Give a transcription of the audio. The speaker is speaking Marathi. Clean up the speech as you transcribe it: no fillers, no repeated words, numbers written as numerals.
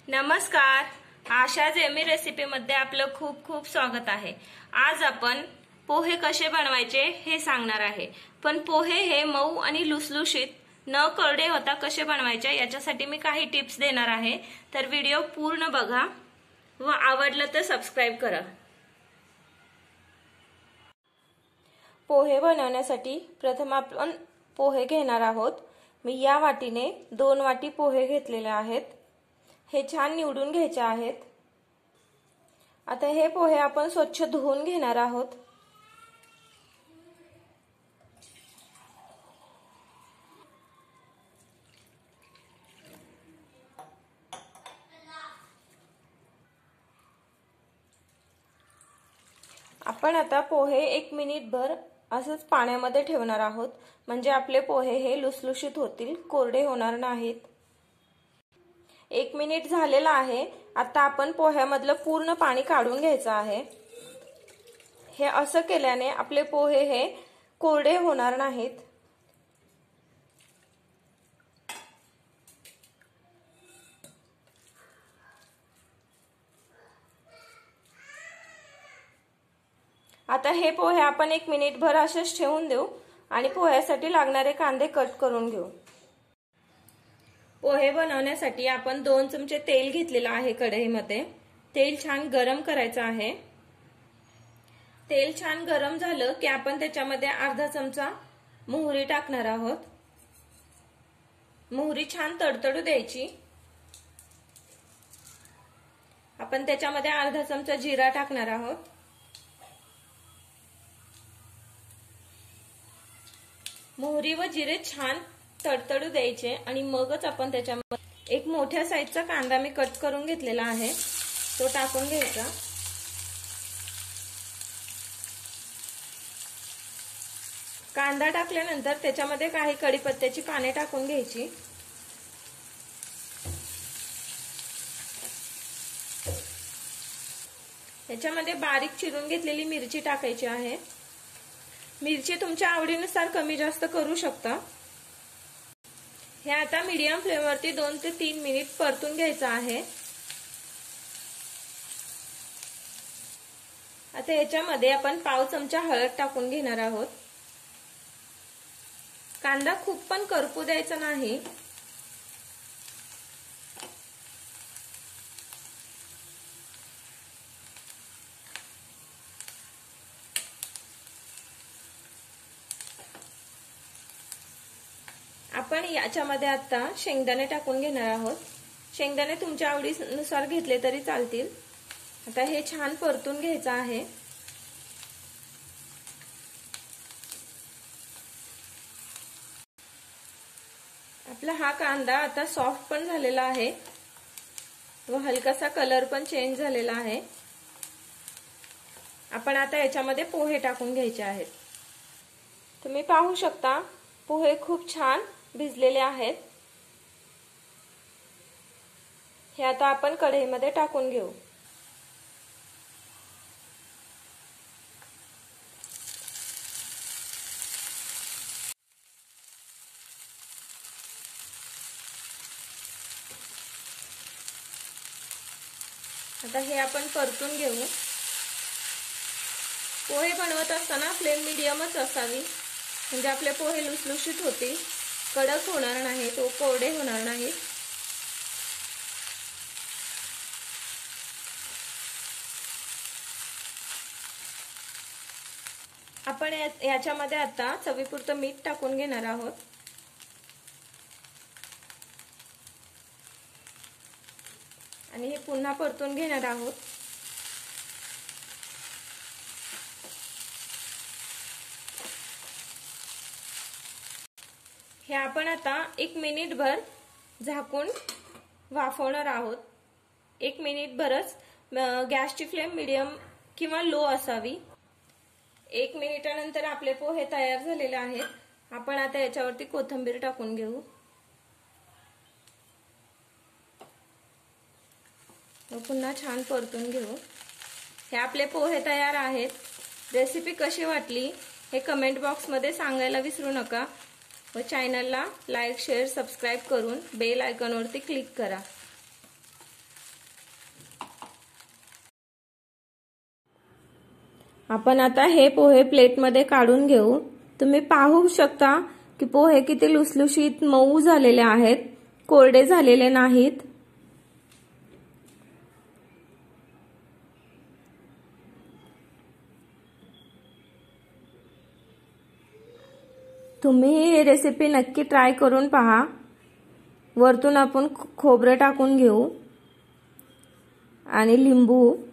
नमस्कार, आशा जेमी रेसिपीमध्ये आपलं खूप खूप स्वागत आहे। आज आपण पोहे कसे बनवायचे हे सांगणार आहे। पण पोहे हे मऊ आणि लुसलुशीत न कोरडे होता कसे बनवायचे याच्यासाठी मी काही टिप्स देणार आहे। तर व्हिडिओ पूर्ण बघा व आवडलं तर सबस्क्राइब करा। पोहे बनवण्यासाठी प्रथम आपण पोहे घेणार आहोत। मी या वाटीने 2 वाटी पोहे घेतलेले आहेत। हे छान निवडून घ्यायचे आहेत। आता हे पोहे आपण स्वच्छ धुवून घेणार आहोत। आपण आता पोहे 1 मिनिटभर असंच पाण्यामध्ये ठेवणार आहोत, म्हणजे आपले पोहे हे लुसलुशीत होतील, कोरडे होणार नाहीत। 1 मिनिट झालेला आहे। आता आपण पोह्यामधलं पूर्ण पाणी काढून घ्यायचं आहे। हे असं केल्याने आपले पोहे हे कोरडे होणार नाहीत। आता हे पोहे आपण 1 मिनिटभर असेच ठेवून देऊ आणि पोह्यासाठी लागणारे कांदे कट करून घेऊ। पोहे बनवण्यासाठी आपण 2 चमचे तेल घेतलेले आहे कढईमध्ये। तेल छान गरम करायचं आहे। तेल छान गरम झालं की आपण त्याच्यामध्ये अर्धा चमचा मोहरी टाकणार आहोत। मोहरी छान तडतडू द्यायची। आपण त्याच्यामध्ये अर्धा चमचा जिरा टाकणार आहोत। मोहरी व जिरे छान तडतडू द्यायचे आणि मगच आपण त्याच्यामध्ये एक मोठ्या साईजचा कांदा मी कट करून घेतलेला आहे तो टाकून घ्यायचा। कांदा टाकल्यानंतर त्याच्यामध्ये काही कढीपत्त्याची पाने टाकून घ्यायची। त्याच्यामध्ये बारीक चिरून घेतलेली मिरची टाकायची आहे। मिरची तुमच्या आवडीनुसार कमी जास्त करू शकता। हे आता मीडियम फ्लेम वरती 2 ते 3 मिनिट परतून घ्यायचं आहे। आता याच्यामध्ये आपण पाव चमचा हळद टाकून घेणार आहोत। कांदा खूप पण करपू द्यायचा नाही। आपण याच्यामध्ये आता शेंगदाणे टाकून घेणार आहोत। शेंगदाणे तुमच्या आवडीनुसार घेतले तरी चालतील। आता हे छान परतून घ्यायचं आहे। आपला हा कांदा आता सॉफ्ट पण झालेला आहे व हलकासा कलर पण चेंज झालेला आहे। आपण आता याच्यामध्ये पोहे टाकून घ्यायचे आहेत। तुम्ही पाहू शकता पोहे खूप छान भिजलेले आहेत। हे आता आपण कढईमध्ये टाकून घेऊ। आता हे आपण परतून घेऊ। पोहे बनवत असताना फ्लेम मीडियमच असावी, म्हणजे आपले पोहे लुसलुशीत होतील, कडक होणार नाहीत व कोरडे होणार नाहीत। आपण याच्यामध्ये आता चवीपुरतं मीठ टाकून घेणार आहोत। आणि हे पुन्हा परतून घेणार आहोत। हे आपण आता 1 मिनिटभर झाकून वाफवणार आहोत। 1 मिनिटभरच गॅसची फ्लेम मीडियम किंवा लो असावी। 1 मिनिटानंतर आपले पोहे तयार झालेले आहेत। आपण आता याच्यावरती कोथिंबीर टाकून घेऊ व पुन्हा छान परतून घेऊ। हे आपले पोहे तयार आहेत। रेसिपी कशी वाटली हे कमेंट बॉक्स मध्ये सांगायला विसरू नका व चॅनलला लाईक, शेअर, सबस्क्राइब करून बेल आयकॉनवरती क्लिक करा। आपण आता हे पोहे प्लेटमध्ये काढून घेऊ। तुम्ही पाहू शकता की पोहे किती लुसलुशीत मऊ झालेले आहेत, कोरडे झालेले नाहीत। तुम्ही ही रेसिपी नक्की ट्राय करून पहा। वरतून आपण खोबरं टाकून घेऊ आणि लिंबू।